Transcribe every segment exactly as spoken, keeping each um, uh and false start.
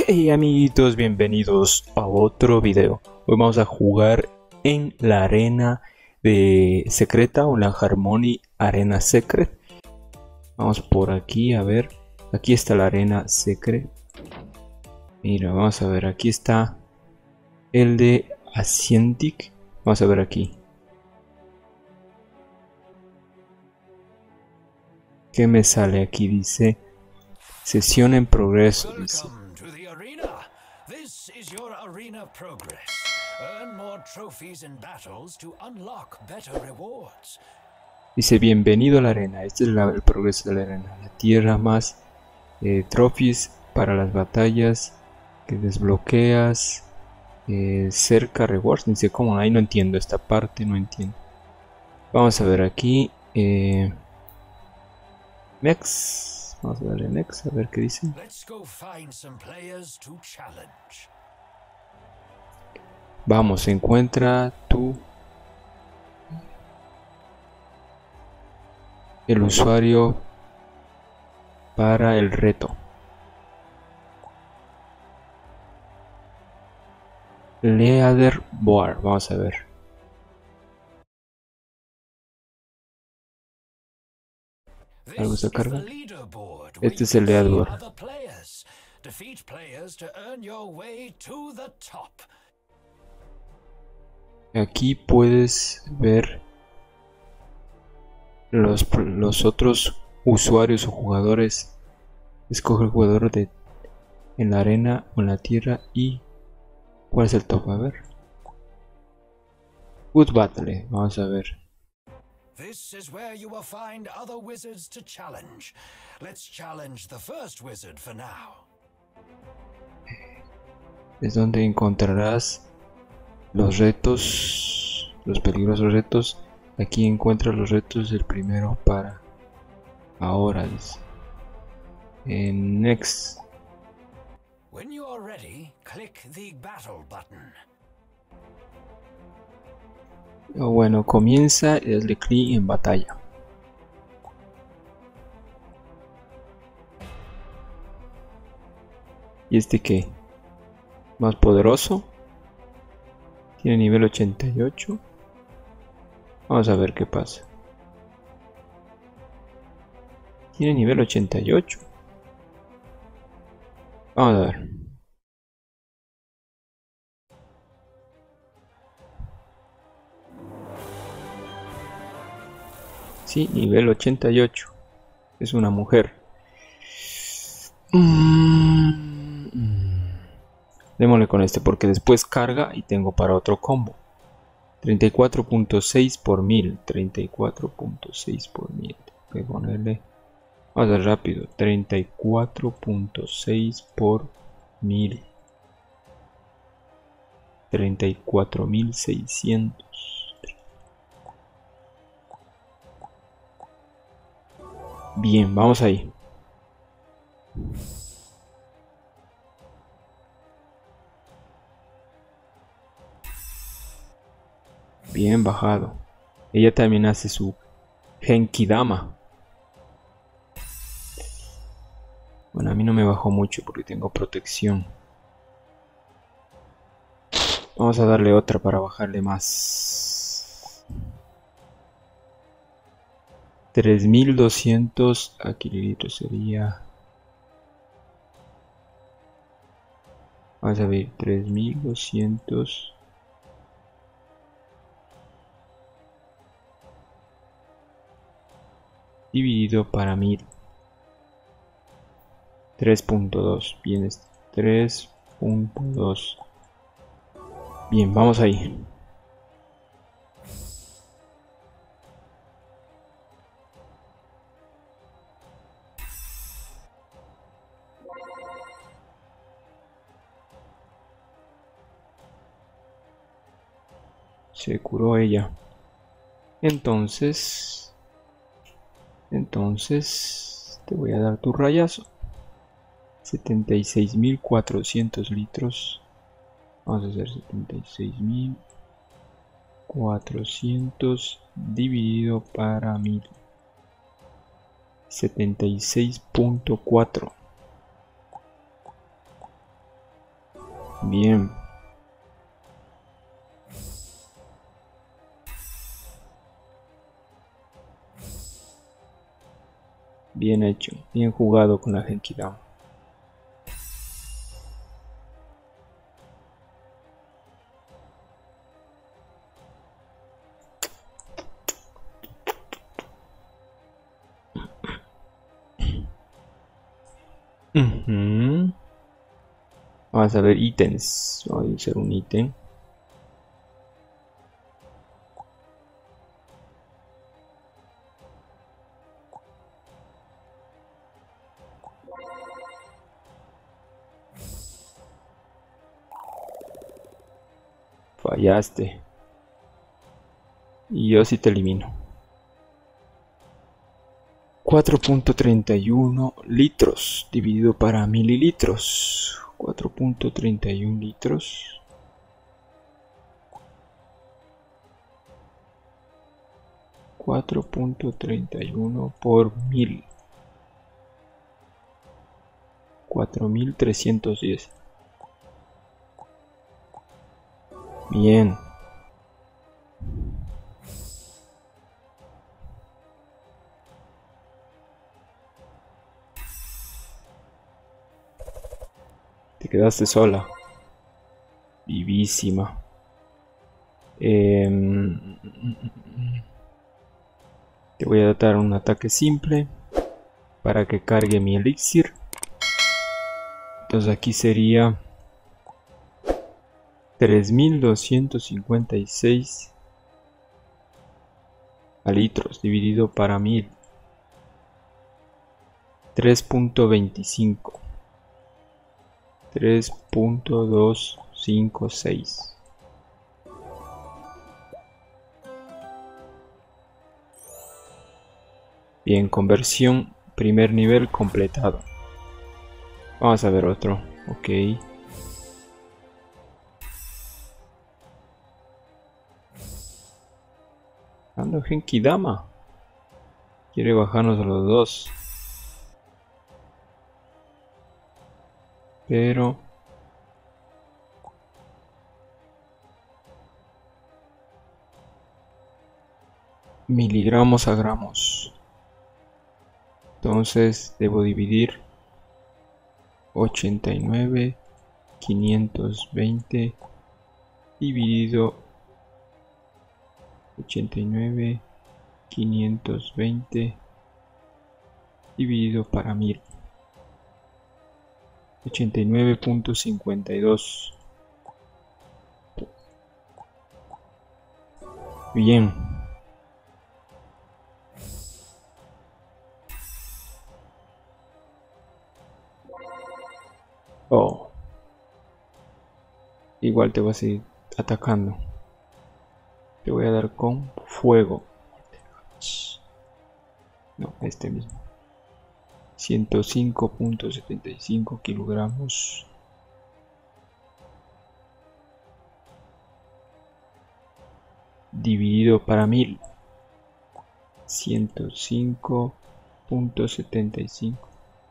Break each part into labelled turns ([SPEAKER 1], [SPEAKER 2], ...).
[SPEAKER 1] Hey amiguitos, bienvenidos a otro video. Hoy vamos a jugar en la arena de secreta o la Harmony Arena Secret. Vamos por aquí a ver. Aquí está la arena secret. Mira, vamos a ver, aquí está el de Ascientic. Vamos a ver aquí. ¿Qué me sale aquí? Dice sesión en progreso. Dice.
[SPEAKER 2] This is your arena progress. Earn more trophies and battles to unlock better rewards.
[SPEAKER 1] Dice bienvenido a la arena. Este es la, el progreso de la arena. La tierra más eh, trophies para las batallas que desbloqueas. Eh, cerca rewards. Dice cómo. Ahí no entiendo esta parte. No entiendo. Vamos a ver aquí. Eh, Next. Vamos a darle next a ver qué dice. Vamos, encuentra tu el usuario para el reto. Leaderboard, vamos a ver. Algo se carga. Este es el leaderboard. Aquí puedes ver los, los otros usuarios o jugadores. Escoge el jugador de en la arena o en la tierra y ¿cuál es el top? A ver. Good Battle, vamos a ver.
[SPEAKER 2] This is where you will find other wizards to challenge. Let's challenge the first wizard for now.
[SPEAKER 1] Es donde encontrarás los retos, los peligrosos retos. Aquí encuentras los retos del primero para ahora. Dice. En next.
[SPEAKER 2] When you are ready, click the battle button.
[SPEAKER 1] Bueno, comienza el de clic en batalla. ¿Y este qué? ¿Más poderoso? Tiene nivel ochenta y ocho. Vamos a ver qué pasa. Tiene nivel ochenta y ocho. Vamos a ver. Sí, nivel ochenta y ocho. Es una mujer. Mm. Démosle con este porque después carga y tengo para otro combo. treinta y cuatro punto seis por mil. treinta y cuatro punto seis por mil. Tengo que ponerle. Vamos a ver rápido. treinta y cuatro punto seis por mil. treinta y cuatro mil seiscientos. Bien, vamos ahí. Bien bajado. Ella también hace su Genkidama. Bueno, a mí no me bajó mucho porque tengo protección. Vamos a darle otra para bajarle más. tres mil doscientos aquililitros sería. Vamos a ver, tres mil doscientos. Dividido para mil. tres punto dos. Bien, es tres punto dos. Bien, vamos ahí. Se curó ella. Entonces, entonces te voy a dar tu rayazo. setenta y seis mil cuatrocientos litros. Vamos a hacer setenta y seis mil cuatrocientos dividido para mil. setenta y seis punto cuatro. Bien. Bien hecho, bien jugado con la Genkidama. Uh-huh. Vamos a ver ítems. Voy a usar un ítem. Fallaste. Y yo sí te elimino. cuatro punto treinta y uno litros dividido para mililitros. cuatro punto treinta y uno litros. cuatro punto treinta y uno por mil. cuatro mil trescientos diez. Bien. Te quedaste sola. Vivísima. Eh, te voy a dar un ataque simple para que cargue mi elixir. Entonces aquí sería tres mil doscientos cincuenta y seis litros dividido para mil. tres punto veinticinco. tres punto doscientos cincuenta y seis. Bien, conversión primer nivel completado. Vamos a ver otro. Ok. Ando Genkidama. Quiere bajarnos a los dos. Pero miligramos a gramos. Entonces debo dividir ochenta y nueve quinientos veinte dividido ochenta y nueve quinientos veinte dividido para mil. ochenta y nueve punto cincuenta y dos. Bien. Oh. Igual te voy a seguir atacando. Te voy a dar con fuego. No, este mismo. ciento cinco punto setenta y cinco kilogramos. Dividido para mil. ciento cinco punto setenta y cinco.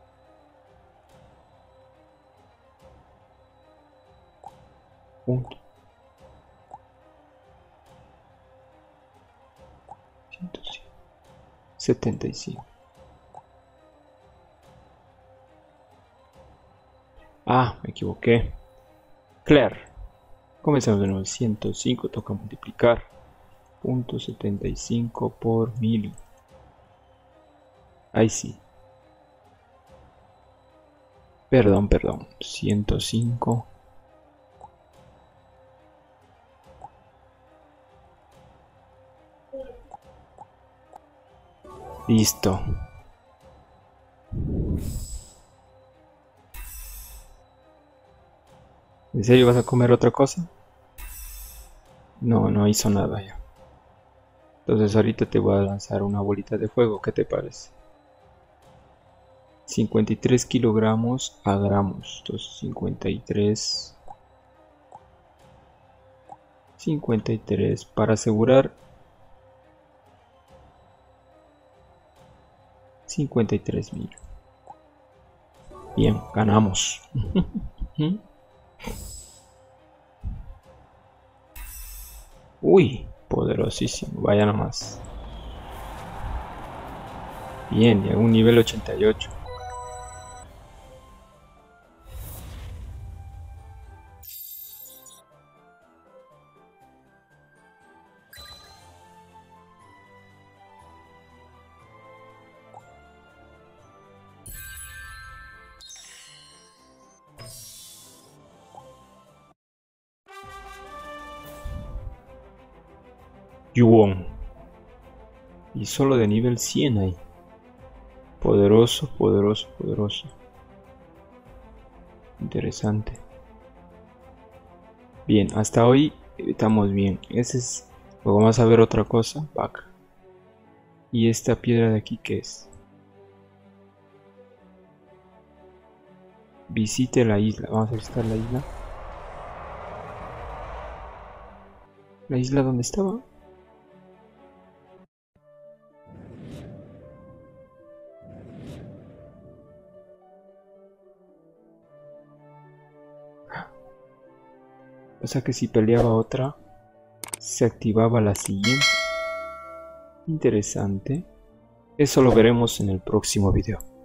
[SPEAKER 1] Punto. ciento setenta y cinco. Ah, me equivoqué. Claire. Comenzamos de nuevo. ciento cinco, toca multiplicar. Punto setenta y cinco por mil. Ahí sí. Perdón, perdón. ciento cinco. Listo. ¿En serio vas a comer otra cosa? No, no hizo nada ya. Entonces ahorita te voy a lanzar una bolita de fuego. ¿Qué te parece? cincuenta y tres kilogramos a gramos. Entonces cincuenta y tres. cincuenta y tres para asegurar. cincuenta y tres mil. Bien, ganamos. Uy, poderosísimo. Vaya nomás. Bien, llegó a un nivel ochenta y ocho. Yuon. Y solo de nivel cien ahí. Poderoso, poderoso, poderoso. Interesante. Bien, hasta hoy estamos bien. Ese es... Luego vamos a ver otra cosa. Back. ¿Y esta piedra de aquí qué es? Visite la isla. Vamos a visitar la isla. ¿La isla dónde estaba? O sea que si peleaba otra, se activaba la siguiente. Interesante. Eso lo veremos en el próximo video.